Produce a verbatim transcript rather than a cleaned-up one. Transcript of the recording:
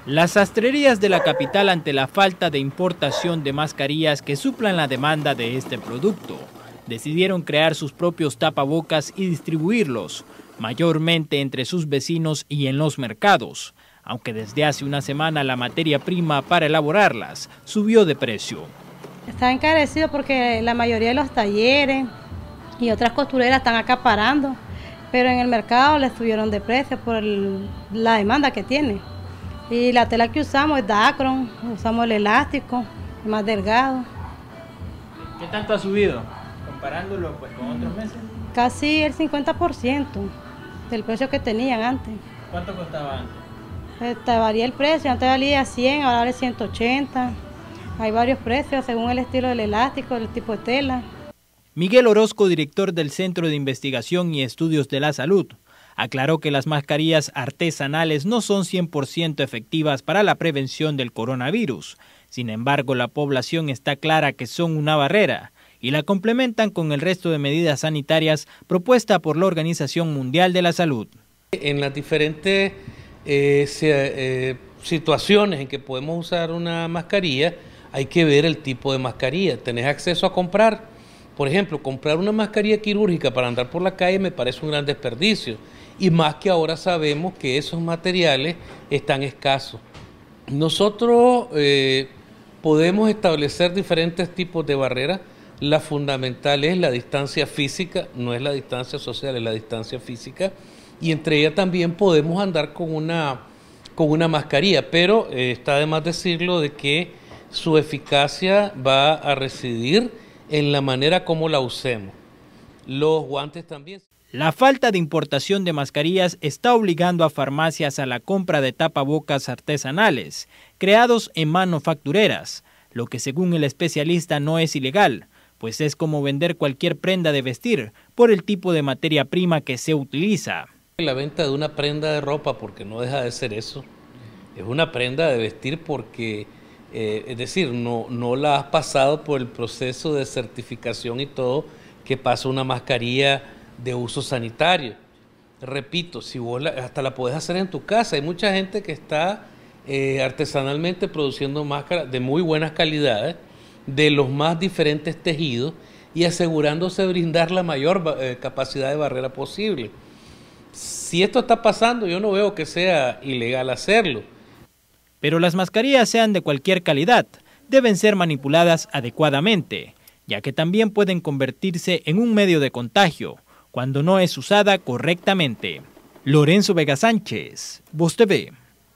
Las sastrerías de la capital, ante la falta de importación de mascarillas que suplan la demanda de este producto, decidieron crear sus propios tapabocas y distribuirlos, mayormente entre sus vecinos y en los mercados, aunque desde hace una semana la materia prima para elaborarlas subió de precio. Está encarecido porque la mayoría de los talleres y otras costureras están acaparando, pero en el mercado les subieron de precio por el, la demanda que tiene. Y la tela que usamos es Dacron, usamos el elástico, más delgado. ¿Qué tanto ha subido comparándolo pues con otros meses? Casi el cincuenta por ciento del precio que tenían antes. ¿Cuánto costaba antes? Este, varía el precio, antes valía cien, ahora vale ciento ochenta. Hay varios precios según el estilo del elástico, el tipo de tela. Miguel Orozco, director del Centro de Investigación y Estudios de la Salud, aclaró que las mascarillas artesanales no son cien por ciento efectivas para la prevención del coronavirus. Sin embargo, la población está clara que son una barrera y la complementan con el resto de medidas sanitarias propuestas por la Organización Mundial de la Salud. En las diferentes eh, eh, situaciones en que podemos usar una mascarilla, hay que ver el tipo de mascarilla. ¿Tenés acceso a comprar? Por ejemplo, comprar una mascarilla quirúrgica para andar por la calle me parece un gran desperdicio. Y más que ahora sabemos que esos materiales están escasos. Nosotros eh, podemos establecer diferentes tipos de barreras. La fundamental es la distancia física, no es la distancia social, es la distancia física. Y entre ellas también podemos andar con una, con una mascarilla, pero eh, está de más decirlo de que su eficacia va a residir en la manera como la usemos. Los guantes también. La falta de importación de mascarillas está obligando a farmacias a la compra de tapabocas artesanales, creados en manufactureras, lo que según el especialista no es ilegal, pues es como vender cualquier prenda de vestir por el tipo de materia prima que se utiliza. La venta de una prenda de ropa, porque no deja de ser eso, es una prenda de vestir porque, eh, es decir, no, no la has pasado por el proceso de certificación y todo que pasa una mascarilla de uso sanitario. Repito, si vos la, hasta la podés hacer en tu casa. Hay mucha gente que está eh, artesanalmente produciendo máscaras de muy buenas calidades, de los más diferentes tejidos y asegurándose brindar la mayor eh, capacidad de barrera posible. Si esto está pasando, yo no veo que sea ilegal hacerlo. Pero las mascarillas, sean de cualquier calidad, deben ser manipuladas adecuadamente, ya que también pueden convertirse en un medio de contagio cuando no es usada correctamente. Lorenzo Vega Sánchez, Voz T V.